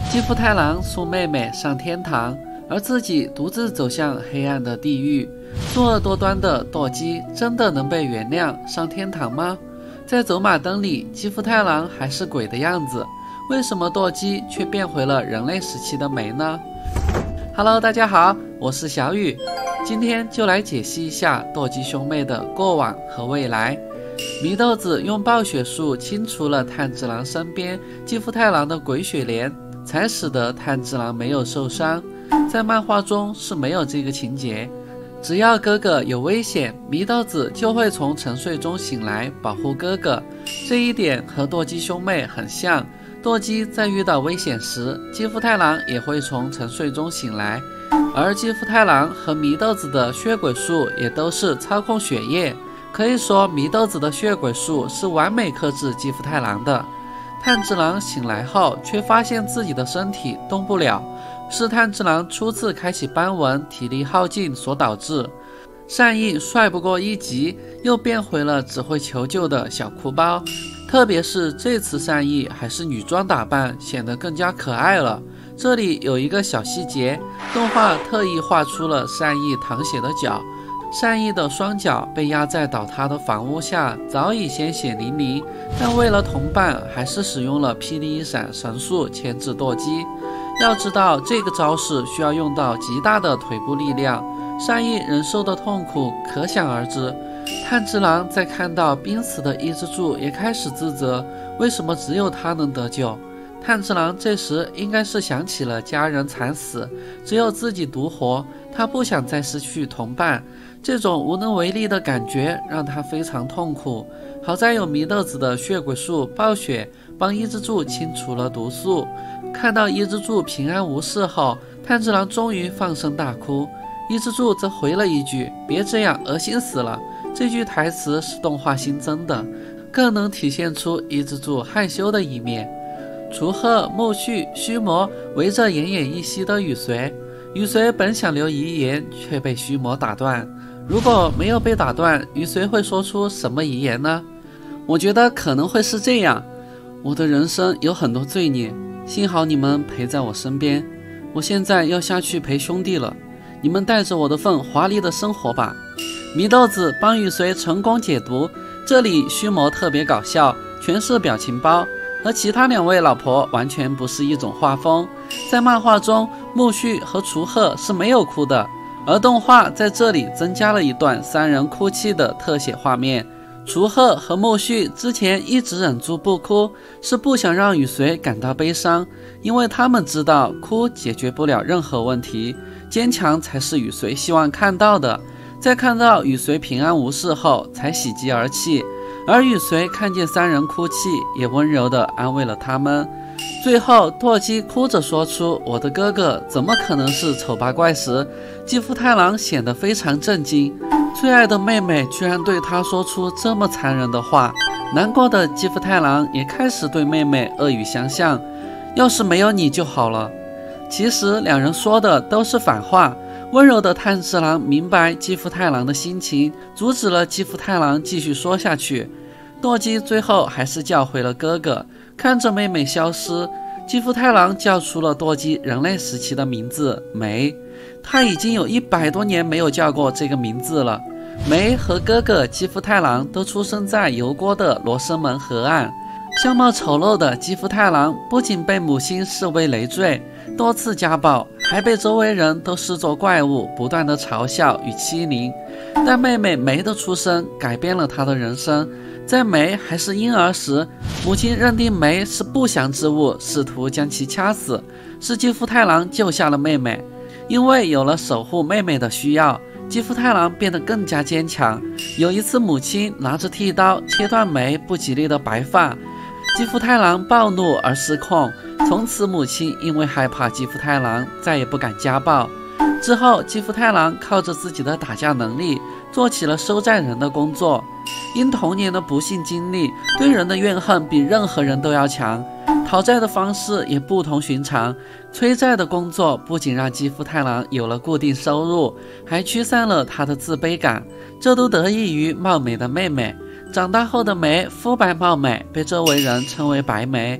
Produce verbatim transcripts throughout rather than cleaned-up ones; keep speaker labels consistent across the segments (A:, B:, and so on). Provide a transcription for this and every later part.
A: 基夫太郎送妹妹上天堂，而自己独自走向黑暗的地狱。作恶多端的舵姬真的能被原谅上天堂吗？在走马灯里，基夫太郎还是鬼的样子，为什么舵姬却变回了人类时期的梅呢？ Hello， 大家好，我是小雨，今天就来解析一下舵姬兄妹的过往和未来。祢豆子用暴血术清除了炭治郎身边基夫太郎的鬼血莲，才使得炭治郎没有受伤。在漫画中是没有这个情节，只要哥哥有危险，祢豆子就会从沉睡中醒来保护哥哥。这一点和舵姬兄妹很像。舵姬在遇到危险时，基夫太郎也会从沉睡中醒来，而基夫太郎和祢豆子的血鬼术也都是操控血液。可以说祢豆子的血鬼术是完美克制基夫太郎的。炭治郎醒来后却发现自己的身体动不了，是炭治郎初次开启斑纹体力耗尽所导致。善意帅不过一级，又变回了只会求救的小哭包，特别是这次善意还是女装打扮，显得更加可爱了。这里有一个小细节，动画特意画出了善意淌血的脚，善意的双脚被压在倒塌的房屋下，早已鲜血淋漓，但为了同伴，还是使用了霹雳一闪神术牵制舵姬。要知道这个招式需要用到极大的腿部力量，善意忍受的痛苦可想而知。炭治郎在看到濒死的伊之助，也开始自责，为什么只有他能得救？炭治郎这时应该是想起了家人惨死，只有自己独活，他不想再失去同伴。这种无能为力的感觉让他非常痛苦。好在有祢豆子的血鬼术暴血帮伊之助清除了毒素。看到伊之助平安无事后，炭治郎终于放声大哭。伊之助则回了一句：“别这样，恶心死了。”这句台词是动画新增的，更能体现出伊之助害羞的一面。楚鹤、木须、须磨围着奄奄一息的雨随，雨随本想留遗言，却被须磨打断。如果没有被打断，雨随会说出什么遗言呢？我觉得可能会是这样：我的人生有很多罪孽，幸好你们陪在我身边，我现在要下去陪兄弟了，你们带着我的份华丽的生活吧。祢豆子帮雨随成功解毒，这里须磨特别搞笑，全是表情包，和其他两位老婆完全不是一种画风。在漫画中，木须和楚鹤是没有哭的，而动画在这里增加了一段三人哭泣的特写画面。楚鹤和木须之前一直忍住不哭，是不想让雨随感到悲伤，因为他们知道哭解决不了任何问题，坚强才是雨随希望看到的。在看到雨随平安无事后，才喜极而泣，而雨随看见三人哭泣，也温柔地安慰了他们。最后舵姬哭着说出：“我的哥哥怎么可能是丑八怪？”时，基夫太郎显得非常震惊，最爱的妹妹居然对他说出这么残忍的话。难过的基夫太郎也开始对妹妹恶语相向：“要是没有你就好了。”其实两人说的都是反话。温柔的炭治郎明白基夫太郎的心情，阻止了基夫太郎继续说下去。舵姬最后还是叫回了哥哥，看着妹妹消失，基夫太郎叫出了舵姬人类时期的名字梅。他已经有一百多年没有叫过这个名字了。梅和哥哥基夫太郎都出生在油锅的罗生门河岸。相貌丑陋的基夫太郎不仅被母亲视为累赘，多次家暴，还被周围人都视作怪物，不断的嘲笑与欺凌。但妹妹梅的出生改变了她的人生。在梅还是婴儿时，母亲认定梅是不祥之物，试图将其掐死，是基夫太郎救下了妹妹。因为有了守护妹妹的需要，基夫太郎变得更加坚强。有一次母亲拿着剃刀切断梅不吉利的白发，基夫太郎暴怒而失控，从此母亲因为害怕基夫太郎，再也不敢家暴。之后基夫太郎靠着自己的打架能力，做起了收债人的工作。因童年的不幸经历，对人的怨恨比任何人都要强，讨债的方式也不同寻常。催债的工作不仅让基夫太郎有了固定收入，还驱散了他的自卑感，这都得益于貌美的妹妹。长大后的梅肤白貌美，被周围人称为白梅。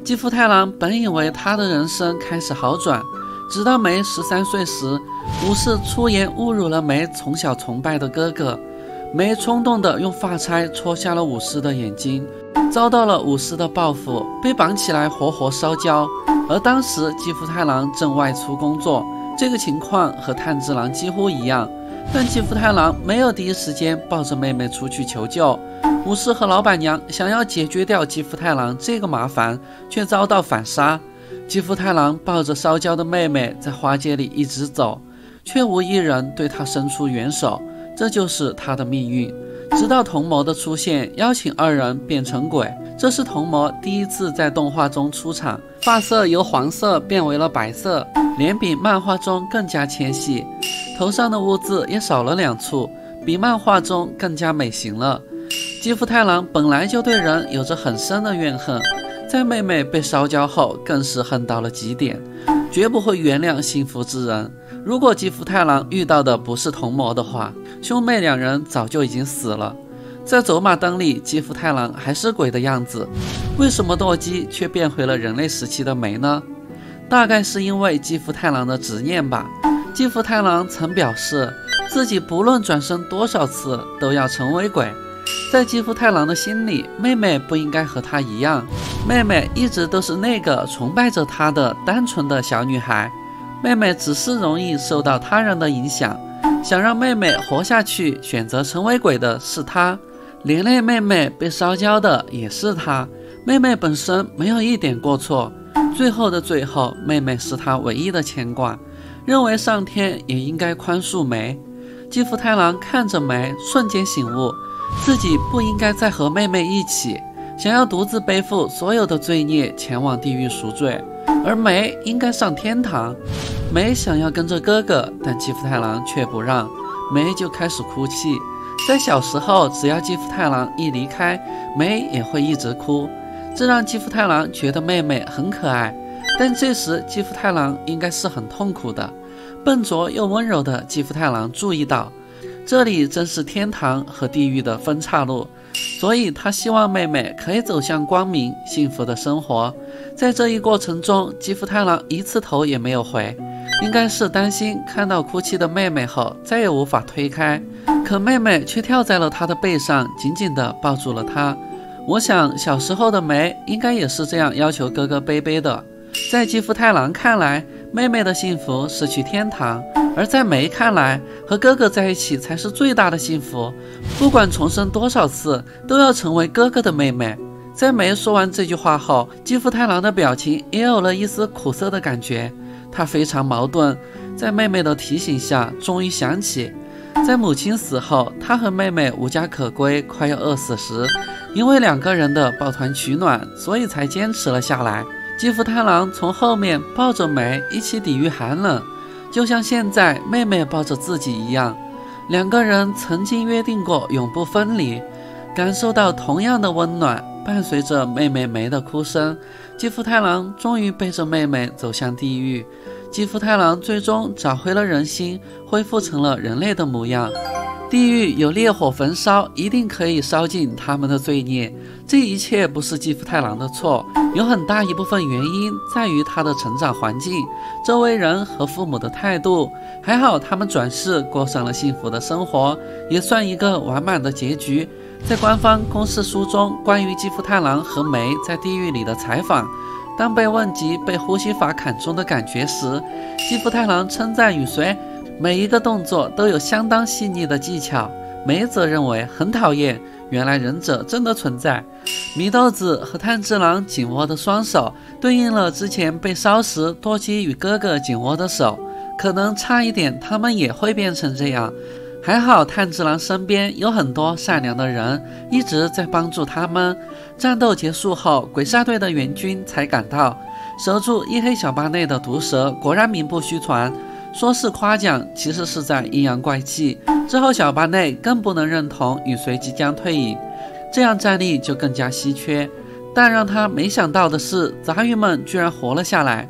A: 吉福太郎本以为他的人生开始好转，直到梅十三岁时，武士出言侮辱了梅从小崇拜的哥哥，梅冲动地用发钗戳瞎了武士的眼睛，遭到了武士的报复，被绑起来活活烧焦。而当时吉福太郎正外出工作，这个情况和炭治郎几乎一样，但吉福太郎没有第一时间抱着妹妹出去求救。武士和老板娘想要解决掉吉福太郎这个麻烦，却遭到反杀。吉福太郎抱着烧焦的妹妹在花街里一直走，却无一人对他伸出援手，这就是他的命运。直到童魔的出现，邀请二人变成鬼。这是童魔第一次在动画中出场，发色由黄色变为了白色，脸比漫画中更加纤细，头上的污渍也少了两处，比漫画中更加美型了。吉福太郎本来就对人有着很深的怨恨，在妹妹被烧焦后更是恨到了极点，绝不会原谅幸福之人。如果吉福太郎遇到的不是童魔的话，兄妹两人早就已经死了。在走马灯里，吉福太郎还是鬼的样子，为什么舵姬却变回了人类时期的梅呢？大概是因为吉福太郎的执念吧。吉福太郎曾表示自己不论转生多少次都要成为鬼。在吉福太郎的心里，妹妹不应该和他一样，妹妹一直都是那个崇拜着他的单纯的小女孩，妹妹只是容易受到他人的影响，想让妹妹活下去，选择成为鬼的是他，连累妹妹被烧焦的也是他，妹妹本身没有一点过错，最后的最后，妹妹是他唯一的牵挂，认为上天也应该宽恕梅。吉福太郎看着梅，瞬间醒悟，自己不应该再和妹妹一起，想要独自背负所有的罪孽前往地狱赎罪，而梅应该上天堂。梅想要跟着哥哥，但吉福太郎却不让，梅就开始哭泣。在小时候，只要吉福太郎一离开，梅也会一直哭，这让吉福太郎觉得妹妹很可爱，但这时吉福太郎应该是很痛苦的。笨拙又温柔的吉福太郎注意到，这里正是天堂和地狱的分岔路，所以他希望妹妹可以走向光明幸福的生活。在这一过程中，吉福太郎一次头也没有回，应该是担心看到哭泣的妹妹后再也无法推开，可妹妹却跳在了他的背上，紧紧地抱住了他。我想小时候的梅应该也是这样要求哥哥背背的。在吉福太郎看来，妹妹的幸福是去天堂，而在梅看来，和哥哥在一起才是最大的幸福，不管重生多少次都要成为哥哥的妹妹。在梅说完这句话后，吉福太郎的表情也有了一丝苦涩的感觉，他非常矛盾，在妹妹的提醒下终于想起，在母亲死后，他和妹妹无家可归，快要饿死时，因为两个人的抱团取暖，所以才坚持了下来。吉福太郎从后面抱着梅一起抵御寒冷，就像现在妹妹抱着自己一样，两个人曾经约定过永不分离，感受到同样的温暖。伴随着妹妹梅的哭声，吉福太郎终于背着妹妹走向地狱。吉福太郎最终找回了人心，恢复成了人类的模样。地狱有烈火焚烧，一定可以烧尽他们的罪孽。这一切不是吉福太郎的错，有很大一部分原因在于他的成长环境、周围人和父母的态度。还好他们转世过上了幸福的生活，也算一个完满的结局。在官方公示书中关于吉福太郎和梅在地狱里的采访，当被问及被呼吸法砍中的感觉时，吉福太郎称赞雨随每一个动作都有相当细腻的技巧，梅则认为很讨厌，原来忍者真的存在。祢豆子和炭治郎紧握的双手对应了之前被烧时舵姬与哥哥紧握的手，可能差一点他们也会变成这样。还好炭治郎身边有很多善良的人一直在帮助他们。战斗结束后，鬼杀队的援军才赶到，蛇住一黑小巴内的毒蛇果然名不虚传，说是夸奖，其实是在阴阳怪气。之后小巴内更不能认同雨随即将退隐，这样战力就更加稀缺。但让他没想到的是，杂鱼们居然活了下来，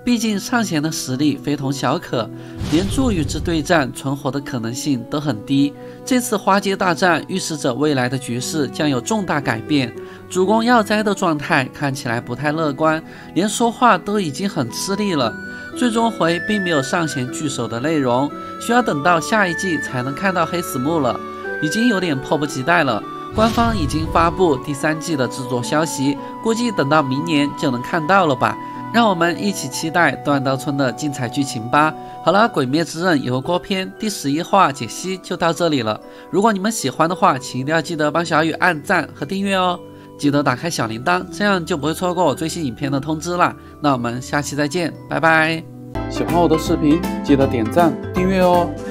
A: 毕竟上弦的实力非同小可，连柱与之对战存活的可能性都很低。这次花街大战预示着未来的局势将有重大改变，主公要灾的状态看起来不太乐观，连说话都已经很吃力了。最终回并没有上弦聚首的内容，需要等到下一季才能看到黑死木了，已经有点迫不及待了。官方已经发布第三季的制作消息，估计等到明年就能看到了吧。让我们一起期待断刀村的精彩剧情吧。好了，鬼灭之刃油锅篇第十一话解析就到这里了。如果你们喜欢的话，请一定要记得帮小雨按赞和订阅哦，记得打开小铃铛，这样就不会错过我最新影片的通知啦。那我们下期再见，拜拜。喜欢我的视频，记得点赞订阅哦。